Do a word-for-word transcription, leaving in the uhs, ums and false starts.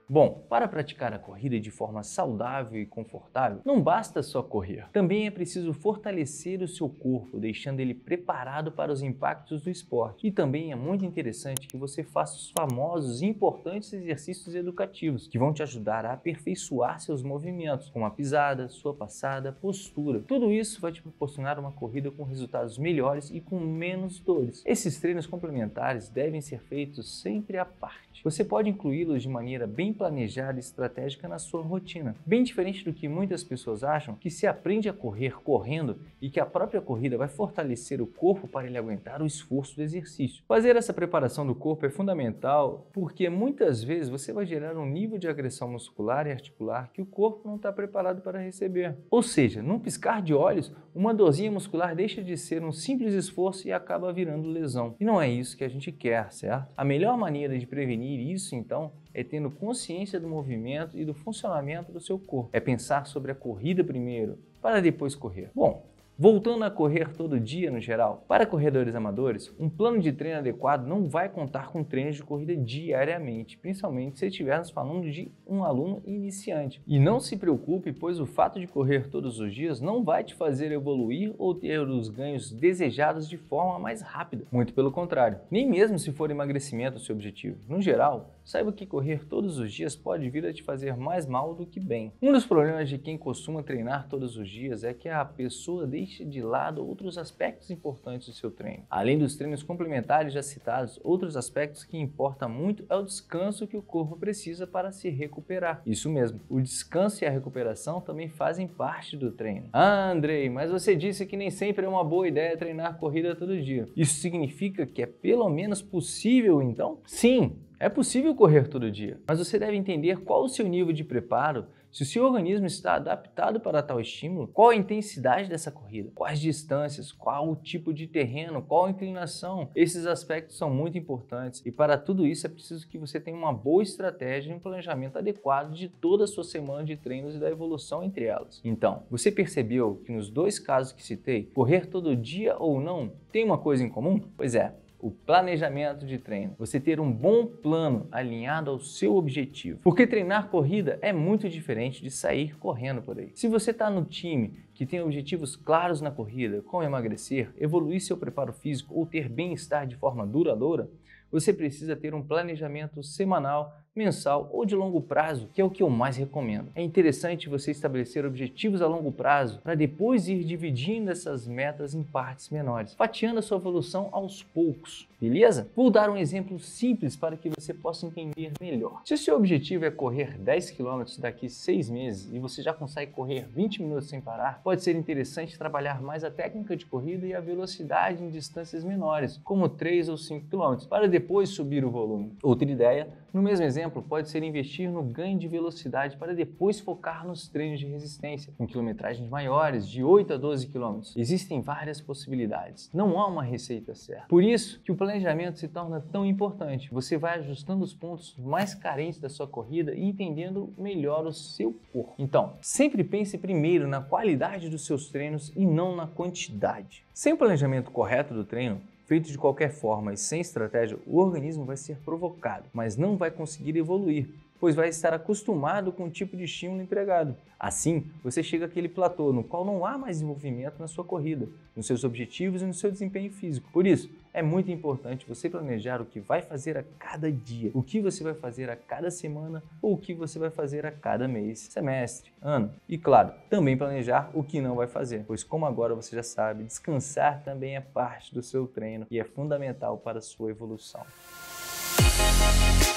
Bom, para praticar a corrida de forma saudável e confortável, não basta só correr. Também é preciso fortalecer o seu corpo, deixando ele preparado para os impactos do esporte. E também é muito interessante que você faça os famosos e importantes exercícios educativos, que vão te ajudar a aperfeiçoar seus movimentos, como a pisada, sua passada, postura. Tudo isso vai te proporcionar uma corrida com resultados melhores e com menos dores. Esses treinos complementares devem ser feitos sempre à parte. Você pode incluí-los de maneira bem planejada e estratégica na sua rotina. Bem diferente do que muitas pessoas acham, que se aprende a correr correndo e que a própria corrida vai fortalecer o corpo para ele aguentar o esforço do exercício. Fazer essa preparação do corpo é fundamental porque muitas vezes você vai gerar um nível de agressão muscular e articular que o corpo não está preparado para receber. Ou seja, num piscar de olhos, uma dorzinha muscular deixa de ser um simples esforço e acaba virando lesão. E não é isso que a gente quer, certo? A melhor maneira de prevenir isso, então, é tendo consciência do movimento e do funcionamento do seu corpo. É pensar sobre a corrida primeiro, para depois correr. Bom, voltando a correr todo dia no geral, para corredores amadores, um plano de treino adequado não vai contar com treinos de corrida diariamente, principalmente se estivermos falando de um aluno iniciante. E não se preocupe, pois o fato de correr todos os dias não vai te fazer evoluir ou ter os ganhos desejados de forma mais rápida. Muito pelo contrário, nem mesmo se for emagrecimento o seu objetivo. No geral, saiba que correr todos os dias pode vir a te fazer mais mal do que bem. Um dos problemas de quem costuma treinar todos os dias é que a pessoa deixa de lado outros aspectos importantes do seu treino. Além dos treinos complementares já citados, outros aspectos que importam muito é o descanso que o corpo precisa para se recuperar. Isso mesmo, o descanso e a recuperação também fazem parte do treino. Ah, Andrei, mas você disse que nem sempre é uma boa ideia treinar corrida todo dia. Isso significa que é pelo menos possível, então? Sim! É possível correr todo dia, mas você deve entender qual o seu nível de preparo, se o seu organismo está adaptado para tal estímulo, qual a intensidade dessa corrida, quais distâncias, qual o tipo de terreno, qual a inclinação. Esses aspectos são muito importantes e para tudo isso é preciso que você tenha uma boa estratégia e um planejamento adequado de toda a sua semana de treinos e da evolução entre elas. Então, você percebeu que nos dois casos que citei, correr todo dia ou não tem uma coisa em comum? Pois é, o planejamento de treino. Você ter um bom plano alinhado ao seu objetivo. Porque treinar corrida é muito diferente de sair correndo por aí. Se você está no time que tem objetivos claros na corrida, como emagrecer, evoluir seu preparo físico ou ter bem-estar de forma duradoura, você precisa ter um planejamento semanal, mensal ou de longo prazo, que é o que eu mais recomendo. É interessante você estabelecer objetivos a longo prazo para depois ir dividindo essas metas em partes menores, fatiando a sua evolução aos poucos, beleza? Vou dar um exemplo simples para que você possa entender melhor. Se o seu objetivo é correr dez quilômetros daqui a seis meses e você já consegue correr vinte minutos sem parar, pode ser interessante trabalhar mais a técnica de corrida e a velocidade em distâncias menores, como três ou cinco quilômetros, para depois subir o volume. Outra ideia, no mesmo exemplo, pode ser investir no ganho de velocidade para depois focar nos treinos de resistência, com quilometragens maiores, de oito a doze quilômetros. Existem várias possibilidades, não há uma receita certa. Por isso que o planejamento se torna tão importante. Você vai ajustando os pontos mais carentes da sua corrida e entendendo melhor o seu corpo. Então, sempre pense primeiro na qualidade dos seus treinos e não na quantidade. Sem o planejamento correto do treino, feito de qualquer forma e sem estratégia, o organismo vai ser provocado, mas não vai conseguir evoluir, pois vai estar acostumado com o tipo de estímulo empregado. Assim, você chega àquele platô no qual não há mais desenvolvimento na sua corrida, nos seus objetivos e no seu desempenho físico. Por isso, é muito importante você planejar o que vai fazer a cada dia, o que você vai fazer a cada semana ou o que você vai fazer a cada mês, semestre, ano. E claro, também planejar o que não vai fazer, pois como agora você já sabe, descansar também é parte do seu treino e é fundamental para a sua evolução.